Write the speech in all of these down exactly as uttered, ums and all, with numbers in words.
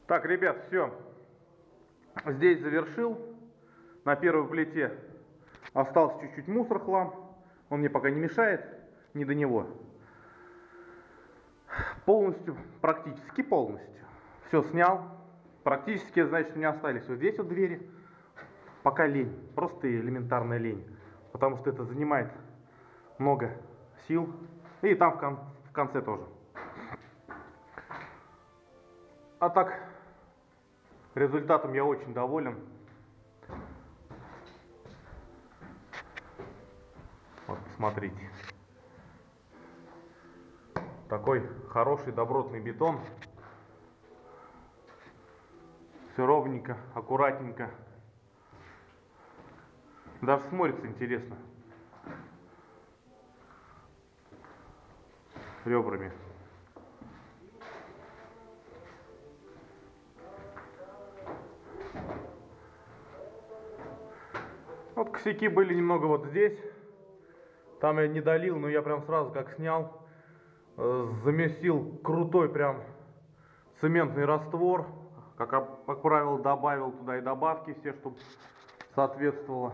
Так, ребят, все. Здесь завершил. На первой плите остался чуть-чуть мусор, хлам. Он мне пока не мешает, не до него. Полностью, практически полностью. Все снял. Практически, значит, у меня остались вот здесь вот двери. Пока лень. Просто элементарная лень. Потому что это занимает много сил. И там в, кон в конце тоже. А так, результатом я очень доволен. Вот, посмотрите. Такой хороший, добротный бетон. Все ровненько, аккуратненько. Даже смотрится интересно. Ребрами. Вот косяки были немного вот здесь. Там я не долил, но я прям сразу как снял. Замесил крутой прям цементный раствор. Как, как правило, добавил туда и добавки все, чтобы соответствовало.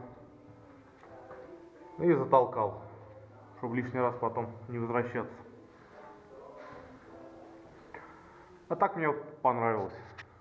И затолкал, чтобы лишний раз потом не возвращаться. А так мне вот понравилось.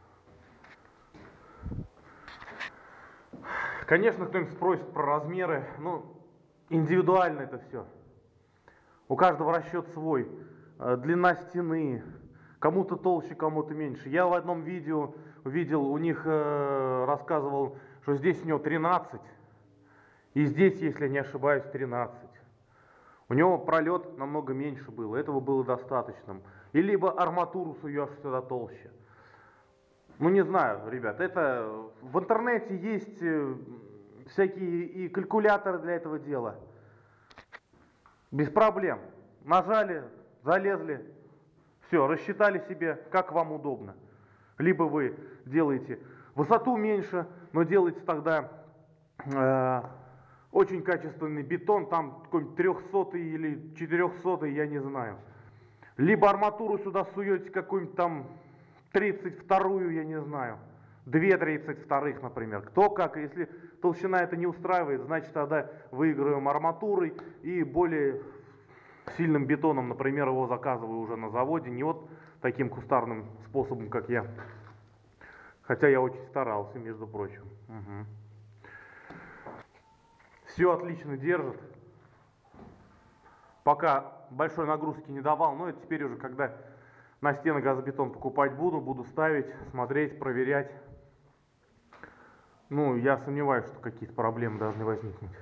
Конечно, кто-нибудь спросит про размеры. Ну, индивидуально это все. У каждого расчет свой. Длина стены. Кому-то толще, кому-то меньше. Я в одном видео видел, у них э, рассказывал, что здесь у него тринадцать. И здесь, если я не ошибаюсь, тринадцать. У него пролет намного меньше было. Этого было достаточным. И либо арматуру суешь сюда толще. Ну, не знаю, ребят. Это в интернете есть всякие и калькуляторы для этого дела. Без проблем. Нажали, залезли. Все, рассчитали себе, как вам удобно. Либо вы делаете высоту меньше, но делаете тогда э, очень качественный бетон, там какой-нибудь трехсотый или четырехсотый, я не знаю. Либо арматуру сюда суете какую-нибудь там тридцать вторую, я не знаю. две тридцать вторых, например. Кто как, если толщина это не устраивает, значит тогда выигрываем арматурой и более сильным бетоном, например, его заказываю уже на заводе, не вот таким кустарным способом, как я. Хотя я очень старался, между прочим. Угу. Все отлично держит. Пока большой нагрузки не давал, но это теперь уже, когда на стены газобетон покупать буду, буду ставить, смотреть, проверять. Ну, я сомневаюсь, что какие-то проблемы должны возникнуть.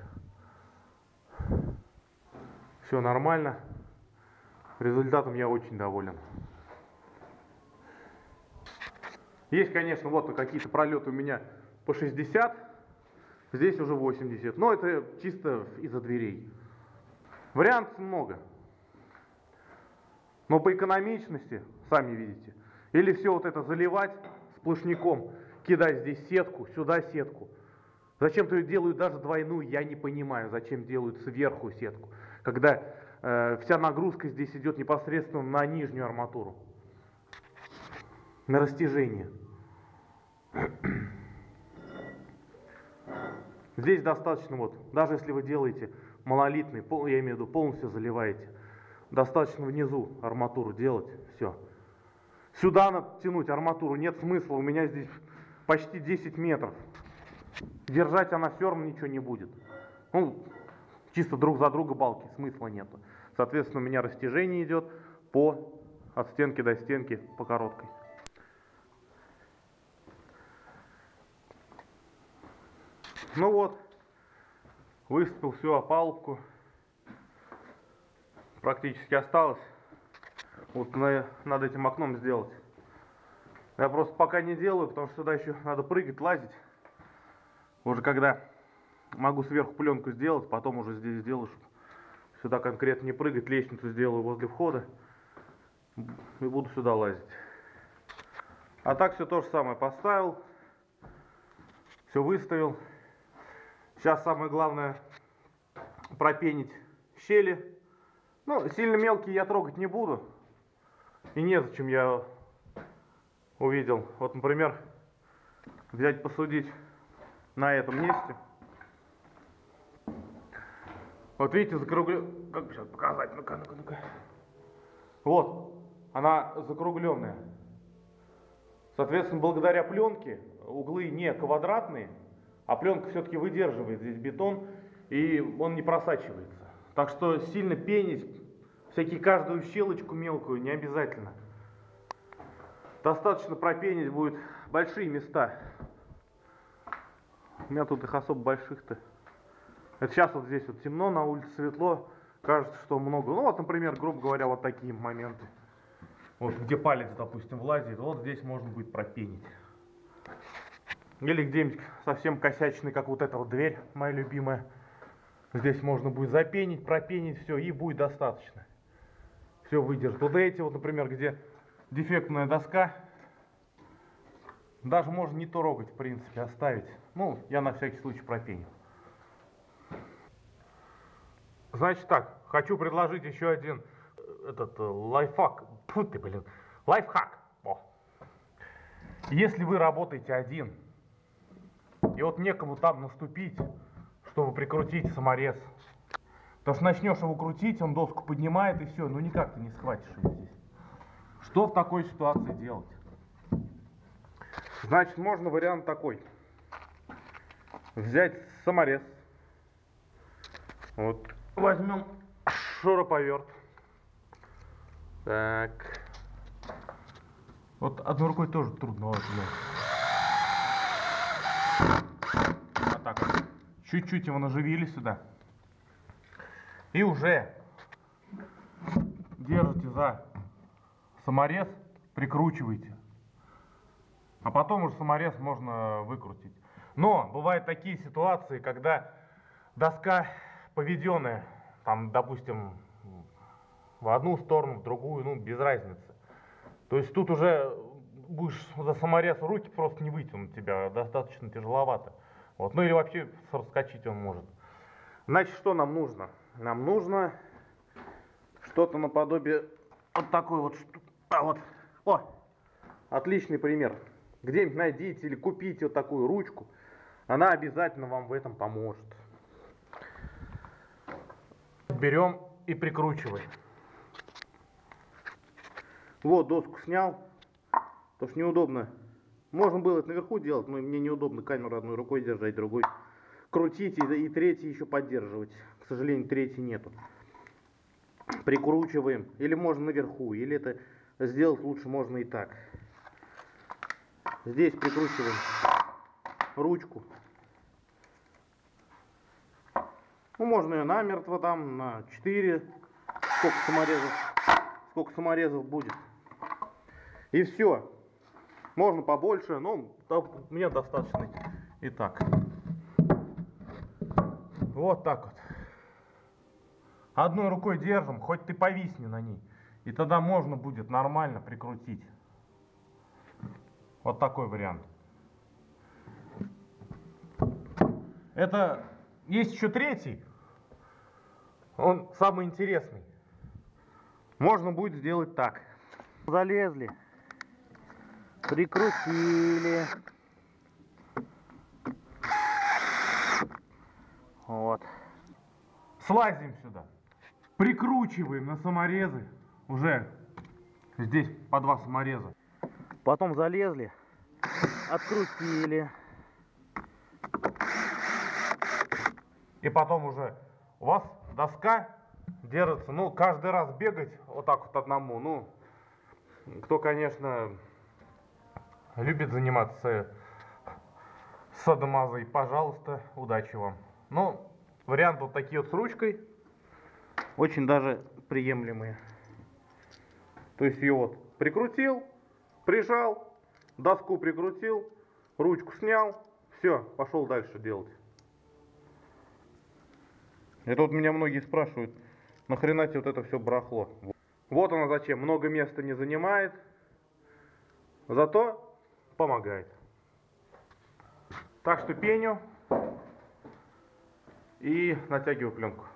Все нормально. Результатом я очень доволен. Есть, конечно, вот какие-то пролеты у меня по шестьдесят. Здесь уже восемьдесят. Но это чисто из-за дверей. Вариантов много. Но по экономичности, сами видите, или все вот это заливать сплошняком, кидать здесь сетку, сюда сетку. Зачем-то ее делают даже двойную, я не понимаю, зачем делают сверху сетку, когда э, вся нагрузка здесь идет непосредственно на нижнюю арматуру, на растяжение. Здесь достаточно, вот, даже если вы делаете монолитный, я имею в виду полностью заливаете, достаточно внизу арматуру делать, все. Сюда натянуть арматуру нет смысла, у меня здесь почти десять метров. Держать она все равно ничего не будет. Ну, чисто друг за друга балки, смысла нету. Соответственно, у меня растяжение идет по, от стенки до стенки по короткой. Ну вот, выступил всю опалубку. Практически осталось вот на, над этим окном сделать. Я просто пока не делаю, потому что сюда еще надо прыгать, лазить. Уже когда могу сверху пленку сделать, потом уже здесь сделаю, чтобы сюда конкретно не прыгать, лестницу сделаю возле входа и буду сюда лазить. А так все то же самое поставил, все выставил. Сейчас самое главное пропенить щели. Ну, сильно мелкие я трогать не буду. И незачем, я увидел. Вот, например, взять посудить на этом месте. Вот видите, закруглю... Как бы сейчас показать? Ну-ка, ну-ка, ну-ка. Вот, она закругленная. Соответственно, благодаря пленке углы не квадратные, а пленка все-таки выдерживает здесь бетон, и он не просачивается. Так что сильно пенить, всякие каждую щелочку мелкую, не обязательно. Достаточно пропенить будет большие места. У меня тут их особо больших-то. Это сейчас вот здесь вот темно, на улице светло, кажется, что много. Ну вот, например, грубо говоря, вот такие моменты. Вот где палец, допустим, влазит, вот здесь можно будет пропенить. Или где-нибудь совсем косячный, как вот эта вот дверь, моя любимая. Здесь можно будет запенить, пропенить, все, и будет достаточно. Все выдержит. Вот эти вот, например, где дефектная доска, даже можно не трогать, в принципе, оставить. Ну, я на всякий случай пропенил. Значит так, хочу предложить еще один этот лайфхак. Фу ты, блин, лайфхак. О. Если вы работаете один, и вот некому там наступить, чтобы прикрутить саморез, потому что начнешь его крутить, он доску поднимает и все, ну никак ты не схватишь его здесь. Что в такой ситуации делать? Значит, можно вариант такой. Взять саморез. Вот. Возьмем шуруповерт. Так. Вот одной рукой тоже трудно. Вот, вот так вот. Чуть-чуть его наживили сюда. И уже держите за саморез, прикручиваете. А потом уже саморез можно выкрутить. Но бывают такие ситуации, когда доска поведенная, там, допустим, в одну сторону, в другую, ну, без разницы. То есть тут уже будешь за саморез руки просто не вытянуть тебя, достаточно тяжеловато. Вот. Ну или вообще раскочить он может. Значит, что нам нужно? Нам нужно что-то наподобие вот такой вот штуки. А, вот. О, отличный пример. Где-нибудь найдите или купите вот такую ручку. Она обязательно вам в этом поможет. Берем и прикручиваем. Вот, доску снял, потому что неудобно. Можно было это наверху делать, но мне неудобно камеру одной рукой держать, другой крутить и, и третий еще поддерживать. К сожалению, третий нету. Прикручиваем. Или можно наверху, или это сделать лучше можно и так. Здесь прикручиваем ручку. Ну, можно ее намертво там, на четыре. Сколько саморезов, сколько саморезов будет. И все. Можно побольше, но мне достаточно и так. Вот так вот. Одной рукой держим, хоть ты повисни на ней. И тогда можно будет нормально прикрутить. Вот такой вариант. Это есть еще третий. Он самый интересный. Можно будет сделать так. Залезли. Прикрутили. Вот. Слазим сюда. Прикручиваем на саморезы. Уже здесь по два самореза. Потом залезли. Открутили. И потом уже у вас доска держится. Ну, каждый раз бегать вот так вот одному. Ну, кто, конечно, любит заниматься садомазой, пожалуйста, удачи вам. Ну, вариант вот такие вот с ручкой. Очень даже приемлемые. То есть ее вот прикрутил, прижал, доску прикрутил, ручку снял. Все, пошел дальше делать. Это вот меня многие спрашивают, нахрена тебе вот это все барахло. Вот оно зачем. Много места не занимает, зато помогает. Так что пеню и натягиваю пленку.